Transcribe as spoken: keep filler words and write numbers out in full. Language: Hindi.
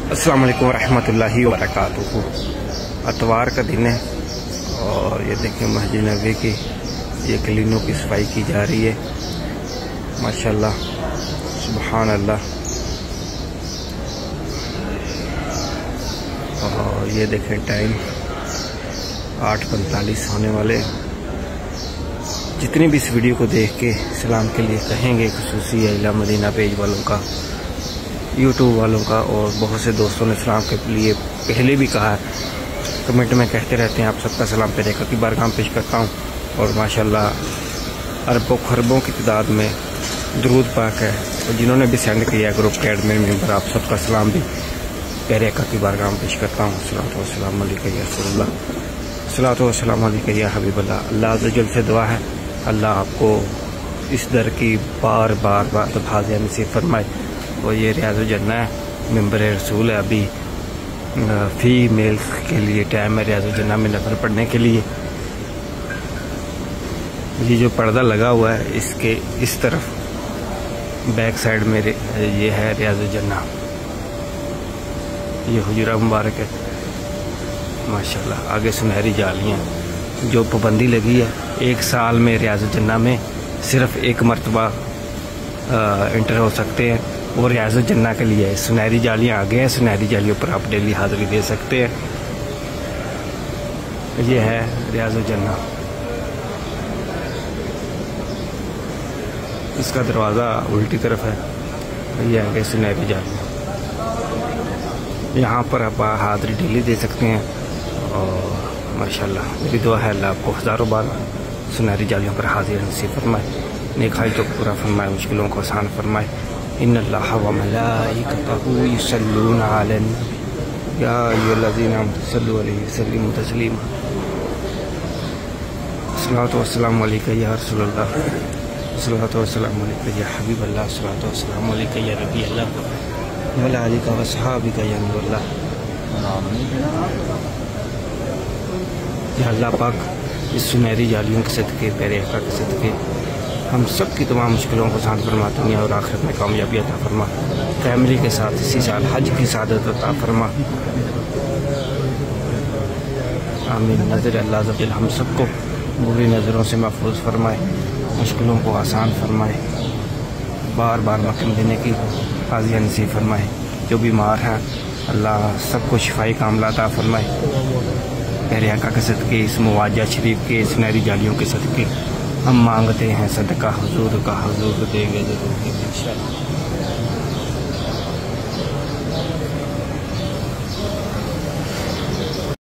अस्सलाम वालेकुम रहमतुल्लाहि व बरकातुहू। अतवार का दिन है और ये देखें मस्जिद नबवी की ये क्लीनों की सफाई की जा रही है। माशाल्लाह, सुबहान अल्लाह। और ये देखें टाइम आठ पैंतालीस होने वाले। जितने भी इस वीडियो को देख के सलाम के लिए कहेंगे, खुसूसी अहले मदीना पेज वालों का, यूट्यूब वालों का, और बहुत से दोस्तों ने सलाम के लिए पहले भी कहा है, कमेंट में कहते रहते हैं, आप सबका सलाम तरीक़ा की बारगाह पेश करता हूँ। और माशाल्लाह अरबों खरबों की तादाद में दुरूद पाक है। और जिन्होंने भी सेंड किया ग्रुप के एडमिन मेंबर, आप सबका सलाम भी प्यारे आका की बारगाह में पेश करता हूँ। सलातो वस्सलाम अलैका या रसूलल्लाह, सलातो वस्सलाम अलैका या हबीबल्लाह। अल्लाह अज़्ज़ वजल से दुआ है, अल्लाह आपको इस दर की बार बार बार हाज़िर नसीब फरमाए। और ये रियाज़ुल जन्नह है, मेंबर रसूल है। अभी फीमेल के लिए टाइम है रियाज़ुल जन्नह में नफल पढ़ने के लिए। ये जो पर्दा लगा हुआ है इसके इस तरफ बैक साइड में ये है रियाज़ुल जन्नह, ये हुजरा मुबारक है माशाल्लाह। आगे सुनहरी जालियाँ, जो पाबंदी लगी है एक साल में रियाज़ुल जन्नह में सिर्फ एक मरतबा इंटर हो सकते हैं, वो रियाज़ुल जन्नह के लिए है। सुनहरी जालियाँ आगे हैं, सुनहरी जालियों पर आप डेली हाज़िरी दे सकते हैं। ये है रियाज़ुल जन्नह, इसका दरवाज़ा उल्टी तरफ है। ये आगे सुनहरी जालियाँ, यहाँ पर आप हाज़िरी डेली दे सकते हैं। और माशाल्लाह मेरी दुआ है अल्लाह आपको हज़ारों बार सुनहरी जालियों पर हाज़िर नसीब फरमाए, नेकाई तो पूरा फरमाए, मुश्किलों को आसान फरमाए। इन्नल्लाह व मलाइकतहू युसल्लूना अलन नबी या अय्युहल्लज़ीना आमनू सल्लु अलैहि व सल्लिमू तस्लीमा। अस्सलातु वस्सलामु अलैका या रसूलल्लाह, अस्सलातु वस्सलामु अलैका या हबीबल्लाह, अस्सलातु वस्सलामु अलैका या नबी अल्लाह व अला आलिका व सहाबिका या नूरल्लाह। या अल्लाह पाक इस सुनहरी जालियों के सदके, प्यारे आका के सदके हम सब की तमाम मुश्किलों को आसान फरमा, दुनिया और आखिरत में कामयाबी अता फरमा। फैमिली के साथ इसी साल हज की सादत अता फरमा, आमीन। नज़र अल्लाह जल हम सबको बुरी नज़रों से महफूज फरमाए, मुश्किलों को आसान फरमाए, बार बार मकम देने की हाज़िर नसीब फरमाए। जो बीमार हैं अल्लाह सबको शिफाई कामला अता फरमाए। प्यारे आका के सदके, इस मुवाजा शरीफ के सुनहरी जालियों के सदके हम मांगते हैं सदका हुजूर का, हुजूर देंगे जरूर इंशाअल्लाह।